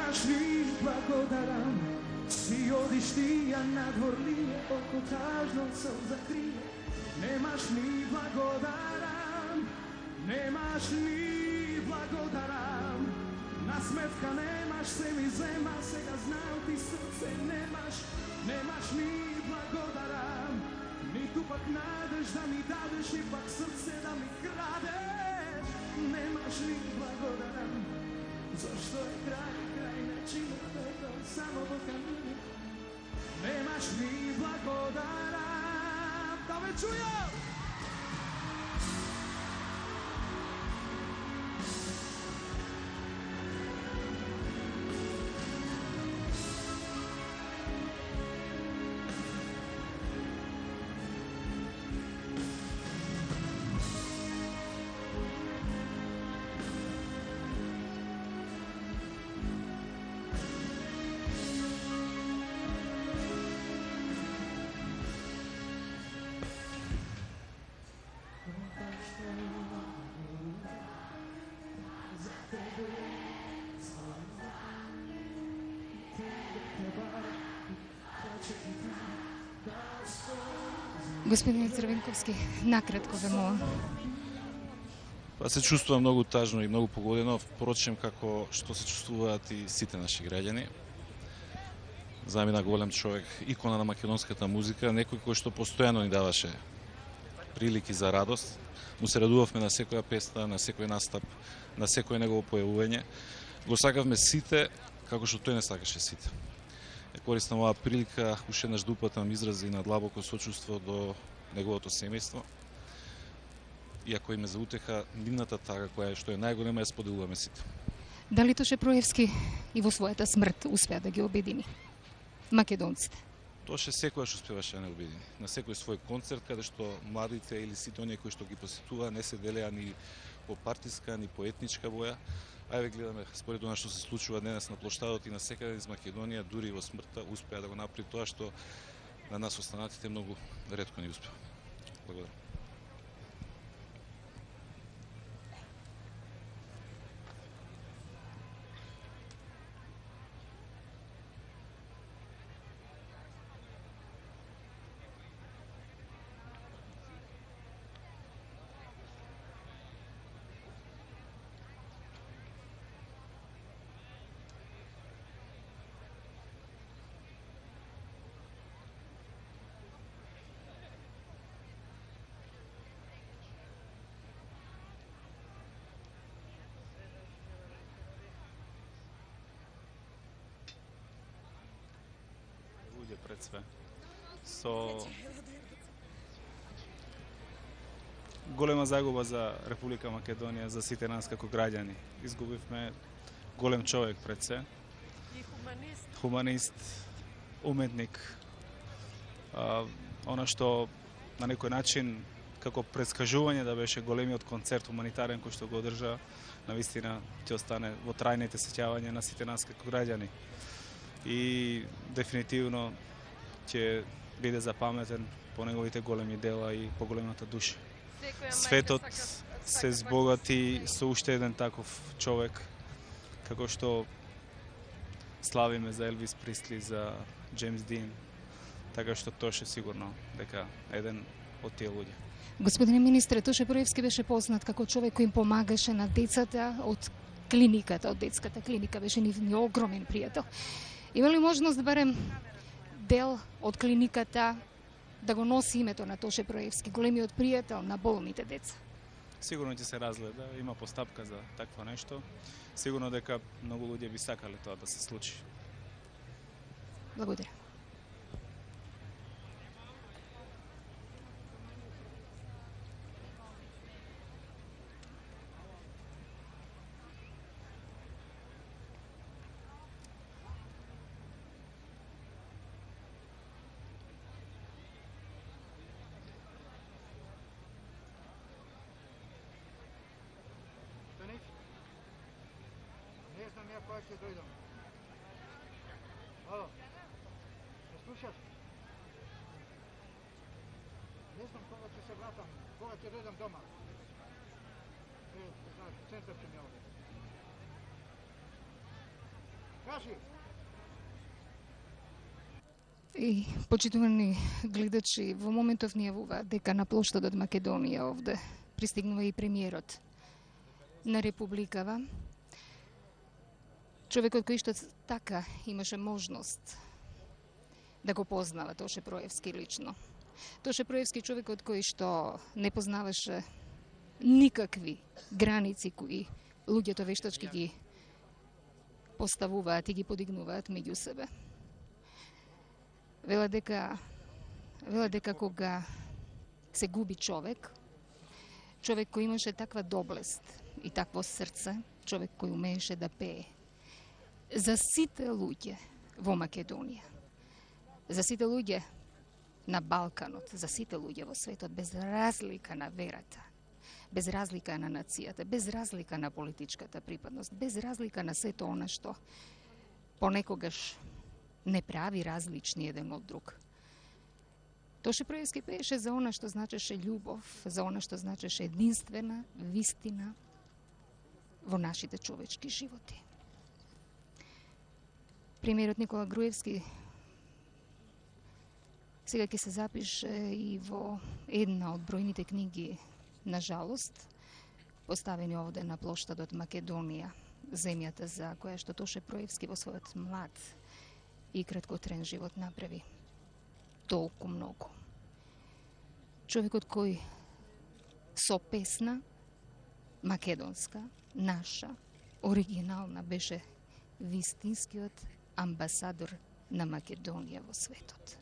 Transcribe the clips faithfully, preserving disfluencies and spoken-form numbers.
Немаш ни благодарам, си одиш ти, а надворлие око тажно се закрие. Немаш ни благодарам, немаш ни благодарам. На сметка немаш, се ми зема, сега знам ти срце немаш. Немаш ни благодарам, ниту пак надежда ми дадеш, и пак срце да ми крадеш. Немаш ни благодарам, зашто е крај, крај на чиното, само во камини. Немаш ни благодарам, да ме чујам! Господин Црвенковски, накратко ве молам. Па се чувствувам многу тажно и многу погодено, впрочем како што се чувствуваат и сите наши граѓани. Замина голем човек, икона на македонската музика, некој кој што постојано ни даваше прилики за радост. Му се радувавме на секоја песна, на секој настап, на секој негово појавување. Го сакавме сите, како што тој не сакаше сите. Користам оваа прилика уште еднаш да упатам изрази на длабоко сочувство до неговото семејство. Иако име за утеха, нивната тага која што е најголема ја споделуваме сите. Дали Тоше Проевски и во својата смрт успеа да ги обедини македонците? Тоше секојаш успеваше да не обедини. На секој свој концерт, каде што младите или сите оние кои што ги посетуваа не се делеа ни по партиска, ни по етничка боја. Ајде гледаме според она што се случува денес на плоштадот и на секаде из Македонија, дури и во смртта, успеа да го направи тоа што на нас останатите многу ретко ни успеа. Благодарам. Пред све. Со голема загуба за Република Македонија, за сите нас како граѓани. Изгубивме голем човек пред се. Хуманист. Хуманист, уметник. А, она што на некој начин како предскажување да беше големиот концерт хуманитарен кој што го одржа, навистина ќе остане во трајните сеќавања на сите нас како граѓани. И дефинитивно ќе биде запаметен по неговите големи дела и по големата душа. Светот се збогати со уште еден таков човек, како што славиме за Елвис Пресли, за Джеймс Дин, така што Тоше сигурно дека еден од тие луѓе. Господине министре, Тоше Проевски беше познат како човек кој им помагаше на децата од клиниката, од детската клиника, беше нивни огромен пријател. Има ли можност да барем дел од клиниката да го носи името на Тоше Проевски, големиот пријател на болните деца? Сигурно ќе се разгледа, има постапка за такво нешто. Сигурно дека многу луѓе би сакале тоа да се случи. Благодарам. Не знам ја кога ќе дојдам. Ало, ме слушаш? Не знам кога ќе се вратам, кога ќе дојдам дома. Е, знаеш, центар ќе ми оде. Кажи. И, почитувани гледачи, во моментов ни јавува дека на плоштадот Македонија овде пристигнува и премиерот на Републикава. Човекот кој што така имаше можност да го познава Тоше Проевски лично. Тоше Проевски човекот кој што не познаваше никакви граници кои луѓето вештачки ги поставуваат и ги подигнуваат меѓу себе. Вела дека, вела дека кога се губи човек, човек кој имаше таква доблест и такво срце, човек кој умееше да пее за сите луѓе во Македонија, за сите луѓе на Балканот, за сите луѓе во светот, без разлика на верата, без разлика на нацијата, без разлика на политичката припадност, без разлика на сето она што понекогаш не прави различни еден од друг. Тоше Проевски пееше за она што значеше љубов, за она што значеше единствена вистина во нашите човечки животи. Премиерот Никола Груевски сега ќе се запише и во една од бројните книги, на жалост, поставени овде на плоштадот Македонија, земјата за која што Тоше Проевски во својот млад и краткотрен живот направи толку многу. Човекот кој со песна македонска, наша, оригинална, беше вистинскиот амбасадор на Македонија во светот.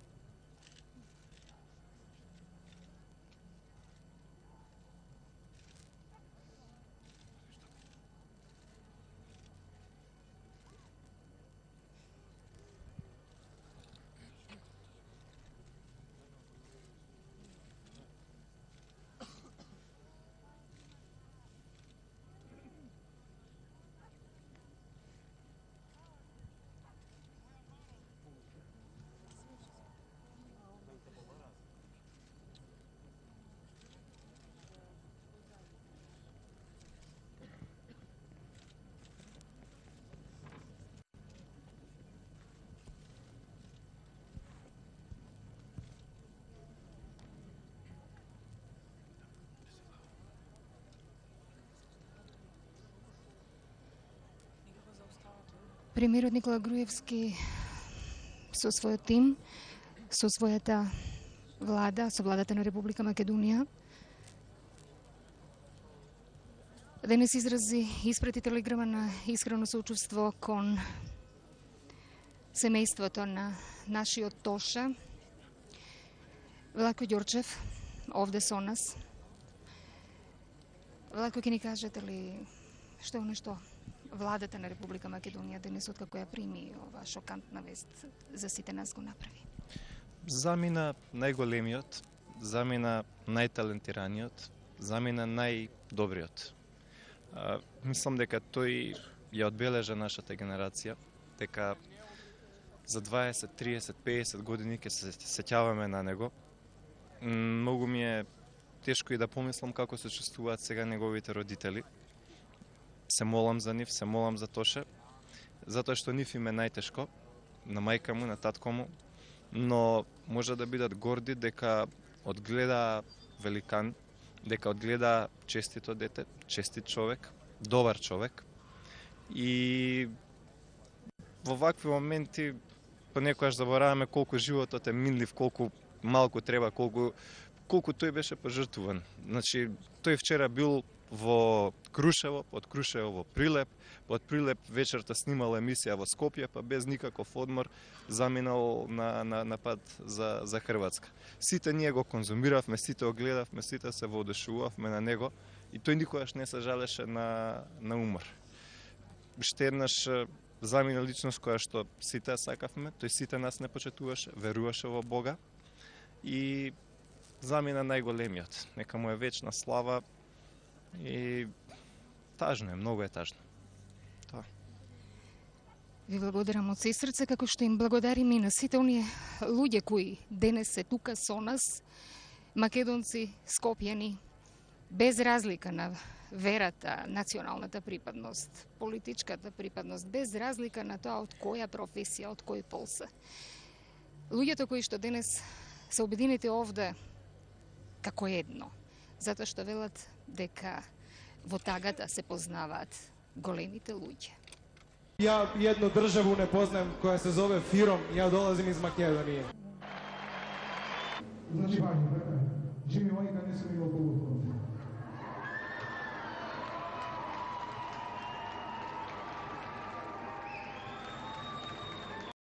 Премиерот Никола Груевски со својот тим, со својата влада, со владата на Република Македонија, денес изрази испрати телеграма на искрено соучувство кон семејството на нашиот Тоше, Влако Ѓорчев, овде со нас. Влако, ќе ни кажете ли што е нешто владата на Република Македонија денес откако ја прими ова шокантна вест за сите нас го направи? Замина најголемиот, замина најталентираниот, замина најдобриот. А, мислам дека тој ја одбележа нашата генерација, дека за дваесет, триесет, пеесет години ќе се сеќаваме на него. Многу ми е тешко и да помислам како се чувствуваат сега неговите родители. Се молам за нив, се молам за Тоше, затоа што нив им е најтешко, на мајка му, на татко му, но може да бидат горди дека одгледа великан, дека одгледа честито дете, честит човек, добар човек. И во вакви моменти понекогаш забораваме колку животот е минлив, колку малку треба, колку колку тој беше пожртвуван. Значи, тој вчера бил во Крушево, од Крушево во Прилеп, од Прилеп вечерта снимал емисија во Скопје, па без никаков одмор заминал на, на, на пат за, за Хрватска. Сите ние го конзумиравме, сите го гледавме, сите се воодушевувавме на него и тој никогаш не се жалеше на, на умор. Уште еднаш замина личност која што сите сакавме, тој сите нас не почитуваше, веруваше во Бога и замина најголемиот. Нека му е вечна слава. И тажно е, многу е тажно. Тоа. Ви благодарам од се срце, како што им благодарим и на сите оние луѓе кои денес се тука со нас, македонци, скопјани, без разлика на верата, националната припадност, политичката припадност, без разлика на тоа од која професија, од кој пол се. Луѓето кои што денес се обединети овде како едно, затоа што велат дека во тагата се познаваат големите луѓе. Ja jednu državu ne poznajem koja se zove Firom, ja dolazim iz Makedonije. Znači,